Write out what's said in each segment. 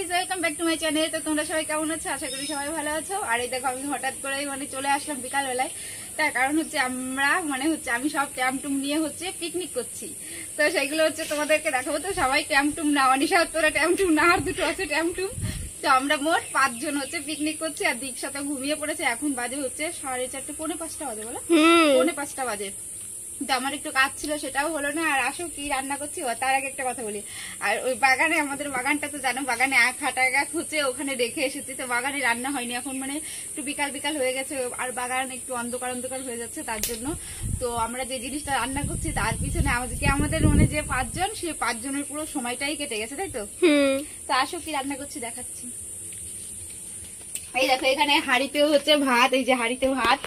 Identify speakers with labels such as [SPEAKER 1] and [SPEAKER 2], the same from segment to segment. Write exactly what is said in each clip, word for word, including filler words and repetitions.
[SPEAKER 1] Guys, welcome back to my channel. তো তোমরা সবাই কেমন আছো? আশা করি সবাই ভালো আছো। আর এই দেখো, আমি হঠাৎ করে মানে চলে আসলাম বিকাল বেলায়। তার কারণ হচ্ছে আমরা মানে হচ্ছে আমি সব ট্যামটুম নিয়ে হচ্ছে পিকনিক করছি। তো সেগুলো হচ্ছে তোমাদেরকে দেখাবো। তো সবাই ট্যামটুম না, অনিশা তোরা ট্যামটুম না, আর দুটো আছে ট্যামটুম। তো আমরা মোট পাঁচজন হচ্ছে পিকনিক করছি। আর দীক্ষা তো ঘুমিয়ে পড়েছে। এখন বাজে হচ্ছে সাড়ে চারটে, পৌনে পাঁচটা বাজে, বলো পৌনে পাঁচটা বাজে। তো আমার একটু কাজ ছিল, সেটাও হলো না। আর আসো কি রান্না করছি তার আগে একটা কথা বলি। আর ওই বাগানে, আমাদের বাগানটা তো জানো, বাগানে এক হাঁটা গাছ হচ্ছে, ওখানে রেখে এসেছি। তো বাগানে রান্না হয়নি, এখন মানে একটু বিকাল বিকাল হয়ে গেছে। আর বাগান একটু অন্ধকার অন্ধকার হয়ে যাচ্ছে, তার জন্য। তো আমরা যে জিনিসটা রান্না করছি তার পিছনে আজকে আমাদের মানে যে পাঁচজন, সে পাঁচজনের পুরো সময়টাই কেটে গেছে, তাই তো? তো আসো কি রান্না করছি দেখাচ্ছি। এই দেখো, এখানে হাঁড়িতেও হচ্ছে ভাত, এই যে হাঁড়িতে ভাত।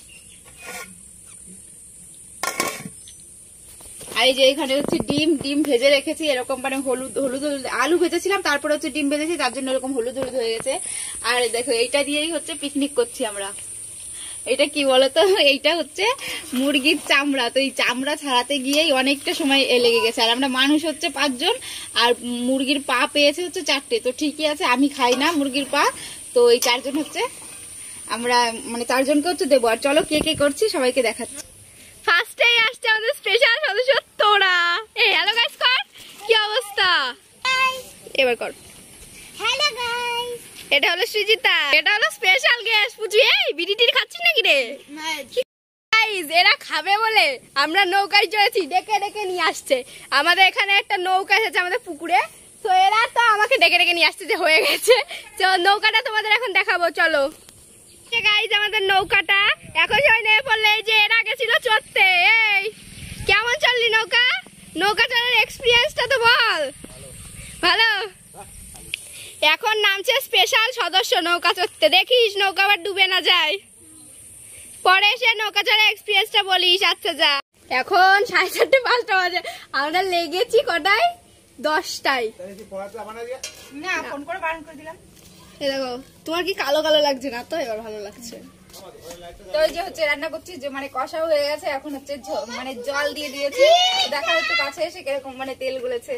[SPEAKER 1] আর এই যে এখানে হচ্ছে ডিম ডিম ভেজে রেখেছি এরকম, মানে হলুদ হলুদ হলুদ আলু ভেজেছিলাম, তারপরে হচ্ছে ডিম ভেজেছি, তার জন্য এরকম হলুদ হলুদ হয়ে গেছে। আর দেখো, এইটা দিয়েই হচ্ছে পিকনিক করছি আমরা। এটা কি বলতো, এইটা হচ্ছে মুরগির চামড়া। তো এই চামড়া ছাড়াতে গিয়েই অনেকটা সময় লেগে গেছে। আর আমরা মানুষ হচ্ছে পাঁচজন, আর মুরগির পা পেয়েছে হচ্ছে চারটে। তো ঠিকই আছে, আমি খাই না মুরগির পা। তো এই চারজন হচ্ছে আমরা, মানে চারজনকে হচ্ছে দেবো। আর চলো কে কে করছি সবাইকে দেখাচ্ছি।
[SPEAKER 2] ফার্স্টেই আসছে আমাদের স্পেশাল সদস্য তোরা। এই হ্যালো গাইস কর, কি অবস্থা? এবার কর
[SPEAKER 3] হ্যালো গাইস।
[SPEAKER 2] এটা হলো সৃজিতা, এটা হলো স্পেশাল গেস্ট। পুচু এই বিড়িটির খাচ্ছিস নাকি রে? গাইস, এরা খাবে বলে আমরা নৌকায় চড়েছি, ডেকে ডেকে নিয়ে আসছে। আমাদের এখানে একটা নৌকা এসেছে আমাদের পুকুরে। তো এরা তো আমাকে ডেকে ডেকে নিয়ে আসছে যে হয়ে গেছে। তো নৌকাটা তোমাদের এখন দেখাবো, চলো। গাইস, আমাদের নৌকাটা এখন সবাই নেমে পড়লে। যে এর আগে ছিল চড়তে। এই কেমন চললি নৌকা? নৌকা চলার এক্সপিরিয়েন্সটা তো বল। ভালো। এখন নামছে স্পেশাল সদস্য নৌকা চড়তে। দেখিস নৌকা আবার ডুবে না যায়। পরে এসে নৌকা চড়ার এক্সপিরিয়েন্সটা বলিস। আচ্ছা যা। এখন সাড়ে চারটে পাঁচটা বাজে, আমরা লেগেছি কটায়? দশটায়।
[SPEAKER 1] না, ফোন করে বারণ করে দিলাম।
[SPEAKER 2] দেখো, তোমার কি কালো কালো লাগছে না? তো এবার ভালো লাগছে।
[SPEAKER 1] তো এই যে হচ্ছে রান্না করছি, যে মানে কষাও হয়ে গেছে। এখন হচ্ছে মানে জল দিয়ে দিয়েছি। দেখা হচ্ছে কাছে এসে কিরকম মানে তেল গুলেছে।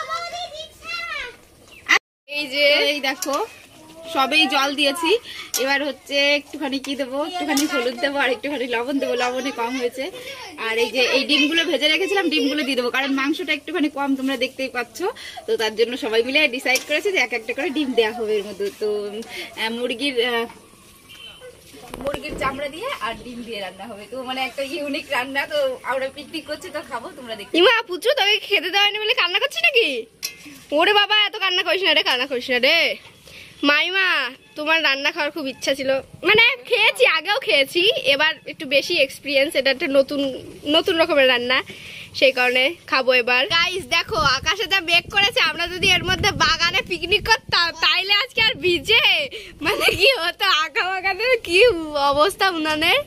[SPEAKER 1] এই যে এই দেখো, সবেই জল দিয়েছি। এবার হচ্ছে একটুখানি কি দেবো, একটুখানি হলুদ দেবো, আর একটুখানি লবণ দেবো। লবণে কম হয়েছে। আর এই যে এই ডিমগুলো ভেজে রেখেছিলাম, ডিমগুলো দিয়ে দেবো, কারণ মাংসটা একটুখানি কম, তোমরা দেখতেই পাচ্ছ। তো তার জন্য সবাই মিলে ডিসাইড করেছে যে এক একটা করে ডিম দেওয়া হবে এর মধ্যে। তো মুরগির মুরগির চামড়া দিয়ে আর ডিম দিয়ে রান্না হবে। তো মানে একটা ইউনিক রান্না। তো আমরা পিকনিক করছি, তো খাবো, তোমরা দেখো।
[SPEAKER 2] ইমা পুচু, তোকে খেতে দেওয়া হয়নি বলে কান্না করছিস নাকি? ওরে বাবা, এত কান্না করিস না রে, কান্না করিস না রে। মাইমা, তোমার রান্না খাওয়ার খুব ইচ্ছা ছিল। মানে খেয়েছি, আগেও খেয়েছি, এবার একটু বেশি এক্সপিরিয়েন্স। এটা একটা নতুন নতুন রকমের রান্না, সেই কারণে খাবো এবার। গাইস দেখো, আকাশে যা মেঘ করেছে। আমরা যদি এর মধ্যে বাগানে পিকনিক করতাম, তাইলে আজকে আর ভিজে মানে কি হতো, আঁকা বাগানের কি অবস্থা উনানের।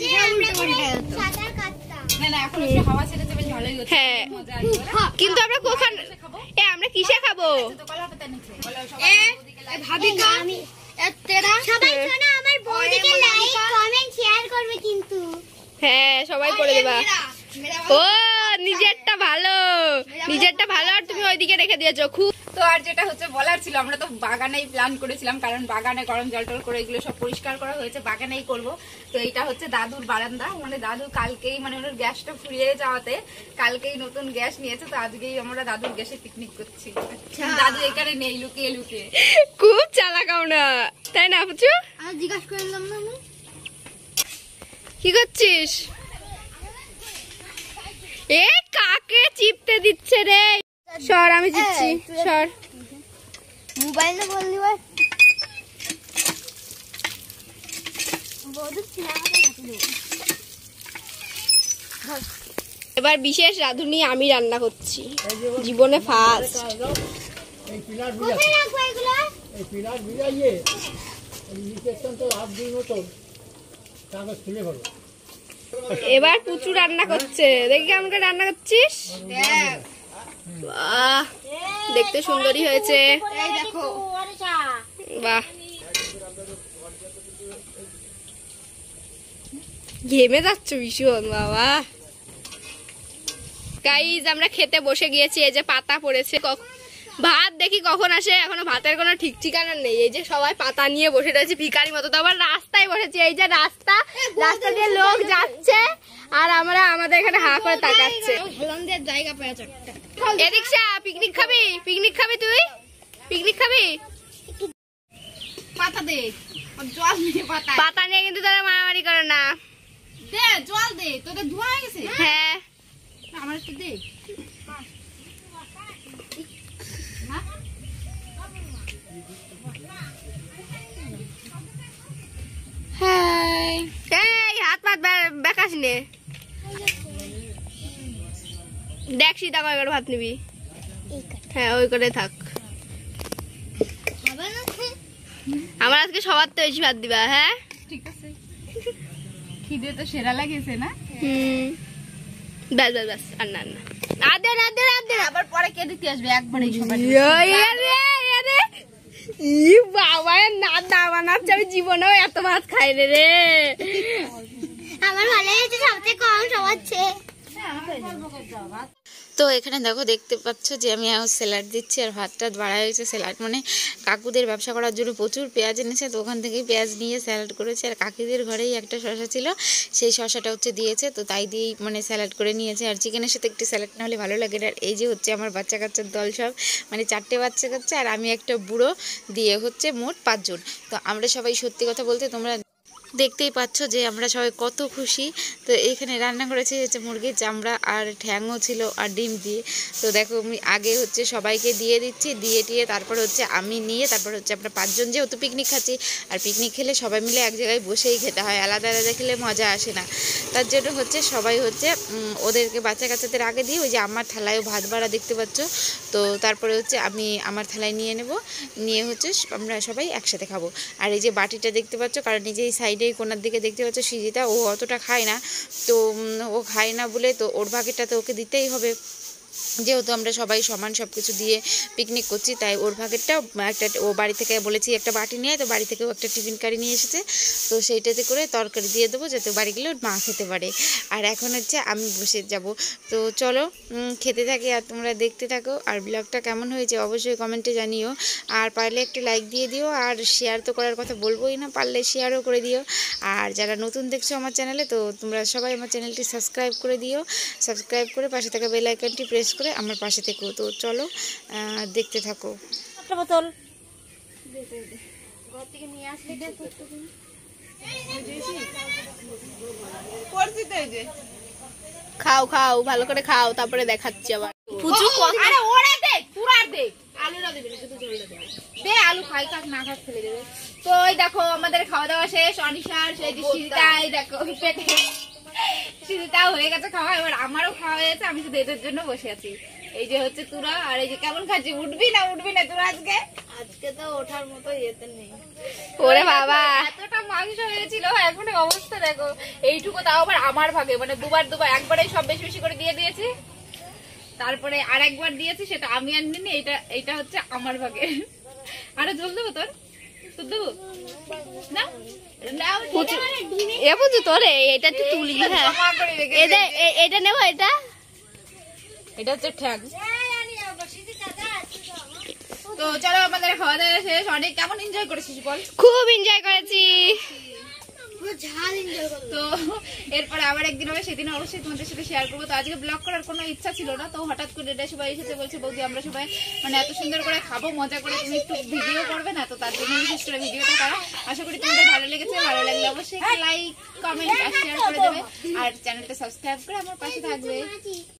[SPEAKER 2] হ্যাঁ, কিন্তু আমরা কখন, এ আমরা কিসে খাবো? হ্যাঁ, সবাই করে দেবা। ও নিজেরটা ভালো, নিজেরটা ভালো। আর তুমি ওইদিকে রেখে দিয়েছো খুব।
[SPEAKER 1] তো আর যেটা হচ্ছে বলার ছিল, আমরা তো বাগানেই প্ল্যান করেছিলাম, কারণ বাগানে গরম জল টল করে এগুলো সব পরিষ্কার করা হয়েছে, বাগানেই করব। তো এইটা হচ্ছে দাদুর বারান্দা। মানে দাদু কালকেই, মানে ওনার গ্যাসটা ফুরিয়ে যাওয়াতে কালকেই নতুন গ্যাস নিয়েছে। তো আজকেই আমরা দাদুর গ্যাসে পিকনিক করছি। দাদু এখানে নেই, লুকিয়ে লুকিয়ে।
[SPEAKER 2] খুব চালাক আমরা, তাই না পুচু?
[SPEAKER 3] আমি জিজ্ঞাসা করলাম না। আমি
[SPEAKER 2] কি করছিস? এ কাকে চিপতে দিচ্ছে রে? সর, আমি চিপছি, সর।
[SPEAKER 3] মোবাইলে বললি ভাই।
[SPEAKER 2] এবার বিশেষ রাঁধুনি আমি রান্না করছি, জীবনে ফার্স্ট। এবার পুচু রান্না করছে, দেখি কেমন করে রান্না করছিস। বাহ, দেখতে সুন্দরই হয়েছে। বাহ, ঘেমে যাচ্ছ ভীষণ বাবা। গাইজ, আমরা খেতে বসে গিয়েছি। এই যে পাতা পড়েছে, ভাত দেখি কখন আসে, এখনো ভাতের কোনো ঠিক ঠিকানা নেই। এই যে সবাই পাতা নিয়ে বসে রয়েছে ভিখারি মতো, তো আবার রাস্তায় বসেছি। এই যে রাস্তা, রাস্তা দিয়ে লোক যাচ্ছে আর আমরা আমাদের এখানে হা করে তাকাচ্ছে।
[SPEAKER 3] জায়গা পেয়ে একটা
[SPEAKER 2] এদিকশা পিকনিক খাবি? পিকনিক খাবি তুই? পিকনিক খাবি?
[SPEAKER 1] পাতা দে, জল নিয়ে পাতা
[SPEAKER 2] পাতা নিয়ে কিন্তু তারা মারামারি করে না।
[SPEAKER 1] দে, জল দে, তোদের ধোয়া হয়ে গেছে।
[SPEAKER 2] হ্যাঁ
[SPEAKER 1] আমার একটু দে।
[SPEAKER 2] এই হাত পাত বেকাস নে, দেখ সীতা কয় করে ভাত নিবি। হ্যাঁ ওই করে থাক। আমার আজকে সবার তো বেশি ভাত দিবা। হ্যাঁ
[SPEAKER 1] ঠিক আছে, খিদে তো সেরা লাগেছে না?
[SPEAKER 2] হুম ব্যাস ব্যাস ব্যাস, আর না না আর দে না দে না দে না।
[SPEAKER 1] আবার পরে কে দিতে আসবে একবারে সবাই?
[SPEAKER 2] ই বাবা না দা বানাচ্ছে, আমি জীবনেও এত ভাত খাই রে রে।
[SPEAKER 3] আমার ভালো হয়েছে, সবচেয়ে কম সবার চেয়ে।
[SPEAKER 4] তো এখানে দেখো দেখতে পাচ্ছ যে আমি স্যালাড দিচ্ছি আর ভাত টাত বাড়া হয়েছে। স্যালাড মানে কাকুদের ব্যবসা করার জন্য প্রচুর পেঁয়াজ এনেছে, তো ওখান থেকেই পেঁয়াজ নিয়ে স্যালাড করেছে। আর কাকিদের ঘরেই একটা শসা ছিল, সেই শসাটা হচ্ছে দিয়েছে, তো তাই দিয়েই মানে স্যালাড করে নিয়েছে। আর চিকেনের সাথে একটু স্যালাড না হলে ভালো লাগে না। আর এই যে হচ্ছে আমার বাচ্চা কাচ্চার দল সব, মানে চারটে বাচ্চা কাচ্চা আর আমি একটা বুড়ো দিয়ে হচ্ছে মোট পাঁচজন। তো আমরা সবাই সত্যি কথা বলতে তোমরা দেখতেই পাচ্ছ যে আমরা সবাই কত খুশি। তো এইখানে রান্না করেছি হচ্ছে মুরগির চামড়া আর ঠ্যাংও ছিল আর ডিম দিয়ে। তো দেখো আমি আগে হচ্ছে সবাইকে দিয়ে দিচ্ছি, দিয়ে দিয়ে তারপর হচ্ছে আমি নিয়ে তারপর হচ্ছে আমরা পাঁচজন যেহেতু পিকনিক খাচ্ছি, আর পিকনিক খেলে সবাই মিলে এক জায়গায় বসেই খেতে হয়, আলাদা আলাদা খেলে মজা আসে না। তার জন্য হচ্ছে সবাই হচ্ছে ওদেরকে বাচ্চা কাচ্চাদের আগে দিয়ে ওই যে আমার থালায়ও ভাত বাড়া দেখতে পাচ্ছ। তো তারপরে হচ্ছে আমি আমার থালায় নিয়ে নেব, নিয়ে হচ্ছে আমরা সবাই একসাথে খাবো। আর এই যে বাটিটা দেখতে পাচ্ছ, কারণ এই যে এই সাইডে কোনার দিকে দেখতে পাচ্ছ সিজিতা, ও অতটা খায় না, তো ও খায় না বলে তো ওর ভাগেরটা তো ওকে দিতেই হবে, যেহেতু আমরা সবাই সমান সব কিছু দিয়ে পিকনিক করছি, তাই ওর ভাগেরটাও একটা ও বাড়ি থেকে বলেছি একটা বাটি নিয়ে, তো বাড়ি থেকেও একটা টিফিন কারি নিয়ে এসেছে, তো সেইটাতে করে তরকারি দিয়ে দেবো যাতে বাড়িগুলো মা খেতে পারে। আর এখন হচ্ছে আমি বসে যাব। তো চলো খেতে থাকি আর তোমরা দেখতে থাকো। আর ব্লগটা কেমন হয়েছে অবশ্যই কমেন্টে জানিও, আর পারলে একটা লাইক দিয়ে দিও, আর শেয়ার তো করার কথা বলবোই না, পারলে শেয়ারও করে দিও। আর যারা নতুন দেখছো আমার চ্যানেলে, তো তোমরা সবাই আমার চ্যানেলটি সাবস্ক্রাইব করে দিও, সাবস্ক্রাইব করে পাশে থাকা বেল আইকনটি প্রেস করে আমার পাশে থেকো। তো চলো দেখতে থাকো।
[SPEAKER 3] একটা বোতল
[SPEAKER 2] খাও খাও ভালো করে খাও, তারপরে দেখাচ্ছি আবার।
[SPEAKER 1] পুচু আরে ওরে দে, পুরা দে, আলুটা দিবি না, শুধু ঝোলটা দে। দে আলু খাই কাক না খাক ফেলে দেবে। তো এই দেখো আমাদের খাওয়া দাওয়া শেষ, অনিশার সেই যে সিরিতাই দেখো পেটে সিরিতাও হয়ে গেছে খাওয়া, এবার আমারও খাওয়া হয়ে গেছে, আমি শুধু এদের জন্য বসে আছি। এই যে হচ্ছে তুরা, আর এই যে কেমন খাচ্ছি, উঠবি না উঠবি না তোরা আজকে?
[SPEAKER 3] আজকে তো ওঠার মতো ইয়েতে নেই।
[SPEAKER 2] ওরে বাবা
[SPEAKER 1] এতটা মাংস হয়েছিল, এখন অবস্থা দেখো। এইটুকু তাও আবার আমার ভাগে, মানে দুবার দুবার, একবারে সব বেশি বেশি করে দিয়ে দিয়েছি, তারপরে আর একবার দিয়েছি, সেটা আমি আর নিনি, এটা এটা হচ্ছে আমার ভাগে। আরে জল দেবো তোর, তোর দেবো না? নাও,
[SPEAKER 2] এ বুঝু তোরে এটা একটু তুলি। হ্যাঁ
[SPEAKER 1] জমা করে রেখে
[SPEAKER 2] এটা
[SPEAKER 1] দিয়েছি।
[SPEAKER 2] এ- এটা নেবো, এটা
[SPEAKER 1] এটা হচ্ছে ঠ্যাং। তো চলো আমাদের খাওয়া দাওয়া শেষ। অনেক কেমন এনজয় করেছিস বল?
[SPEAKER 2] খুব এনজয় করেছি।
[SPEAKER 3] ঝাল এনজয় করো।
[SPEAKER 1] তো এরপরে আবার একদিন হবে, সেদিন অবশ্যই তোমাদের সাথে শেয়ার করবো। তো আজকে ব্লগ করার কোনো ইচ্ছা ছিল না, তো হঠাৎ করে এটা সবাই এসেছে, বলছে বৌদি আমরা সবাই মানে এত সুন্দর করে খাবো, মজা করে, তুমি একটু ভিডিও করবে না? তো তার জন্য বিশেষ করে ভিডিওটা করা। আশা করি তোমাদের ভালো লেগেছে, ভালো লাগলে অবশ্যই লাইক কমেন্ট আর শেয়ার করে দেবে, আর চ্যানেলটা সাবস্ক্রাইব করে আমার পাশে থাকবে।